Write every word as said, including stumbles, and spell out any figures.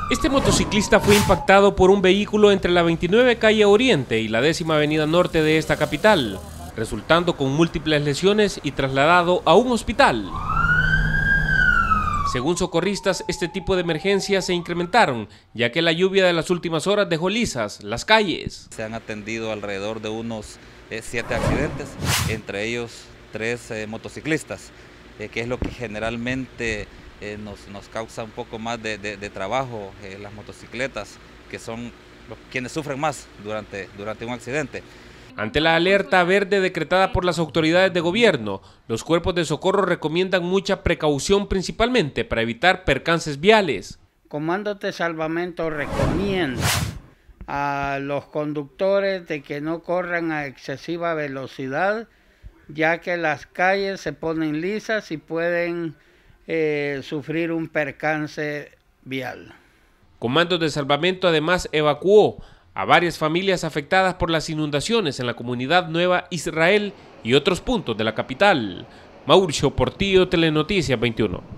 Este motociclista fue impactado por un vehículo entre la veintinueve calle Oriente y la décima avenida norte de esta capital, resultando con múltiples lesiones y trasladado a un hospital. Según socorristas, este tipo de emergencias se incrementaron, ya que la lluvia de las últimas horas dejó lisas las calles. Se han atendido alrededor de unos eh, siete accidentes, entre ellos tres eh, motociclistas, eh, que es lo que generalmente eh, nos, nos causa un poco más de, de, de trabajo, eh, las motocicletas, que son los, quienes sufren más durante, durante un accidente. Ante la alerta verde decretada por las autoridades de gobierno, los cuerpos de socorro recomiendan mucha precaución, principalmente para evitar percances viales. Comandos de Salvamento recomienda a los conductores de que no corran a excesiva velocidad, ya que las calles se ponen lisas y pueden eh, sufrir un percance vial. Comandos de Salvamento además evacuó a varias familias afectadas por las inundaciones en la comunidad Nueva Israel y otros puntos de la capital. Mauricio Portillo, Telenoticias veintiuno.